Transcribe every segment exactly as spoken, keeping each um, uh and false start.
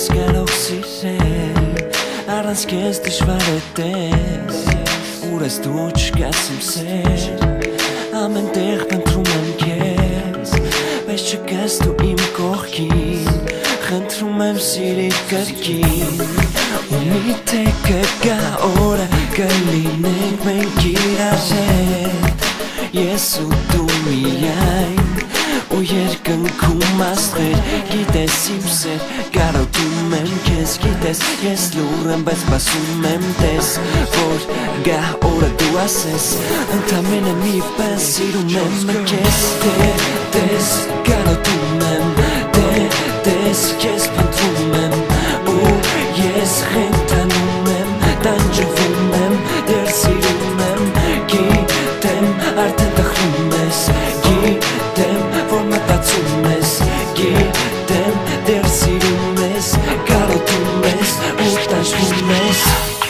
ես կարող սիրել Առանց քեզ դժվար է տես Ուր ես դու չկաս իմ սեր Ամեն տեղ փնտրում եմ քեզ Բայց չկաս դու իմ կողքին Խնդրում եմ սիրիր կրկին Ու միթե կգա օրը կլինենք մենք իրար հետ Ես ու դու միայն ու երկնքում աստղեր Գիտես իմ սեր կարոտում եմ քեզ Գիտես ես լուր եմ բայց սպասում եմ տես Որ գա օրը դու ասես Ընդամենը մի բան սիրում եմ քեզ Դե տես կարոտում եմ Դե տես քեզ փնտրում եմ Ու ես խենթանում եմ Տանջվում եմ դեռ սիրում եմ Գիտեմ արդեն տխրում ես Գիտեմ որ մտածում ես Գիտեմ դեռ սիրում ես Կարոտում ես ու տանջվում ես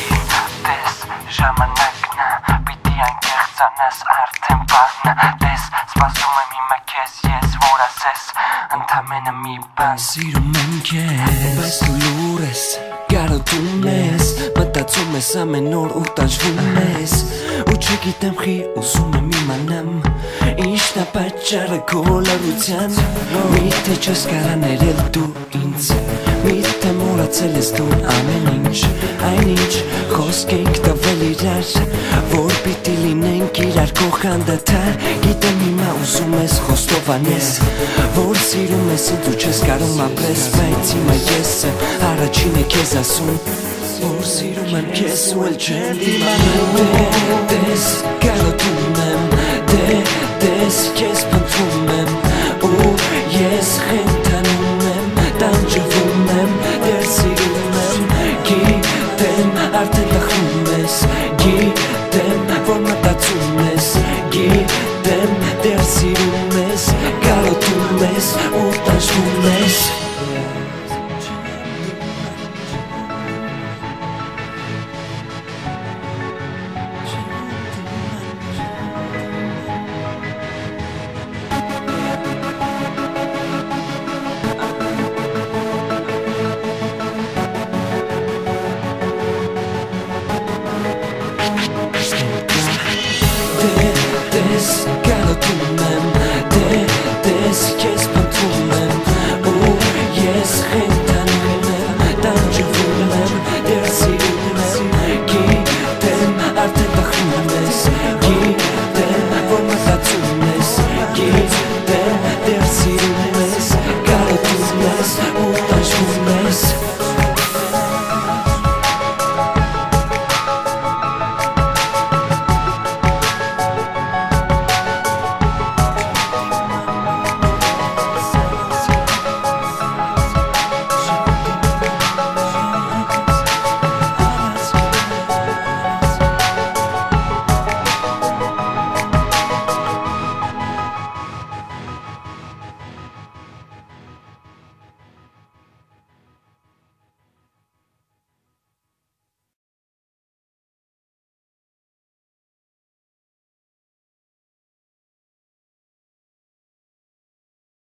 Գիտես ժամանակն է Պիտի այնտեղ ծանես արդեն բանն է Տես սպասում եմ հիմա քեզ ես որ ասես Ընդամենը մի բան Սիրում եմ քեզ Բայց դու լուր ես Կարոտում ես Մտածում ես ամեն օր ու տանջվում ես Ու չգիտեմ խի ուզում եմ իմանամ Ինչն է պատճառը քո լռության Միթե չես կարա ներել դու ինձ Միթե մոռացել ես դու ամեն ինչ Այն ինչ խոսք ենք տվել իրար Որ պիտի լինենք իրար կողքանդադար Գիտեմ հիմա ուզում ես խոստովանես Որ սիրում ես ինձ ու չես կարում ապրես Բայց հիմա ես եմ առաջինը քեզ ասում Որ սիրում եմ քեզ ու էլ չեմ դիմանում Դե տես կարոտում եմ Դե տես քեզ փնտրում եմ Ու ես խենթանում եմ Տանջվում եմ դեռ սիրում եմ Գիտեմ արդեն տխրում ես Գիտեմ որ մտածում ես Գիտեմ դեռ սիրում ես Կարոտում ես ու տանջվում ես This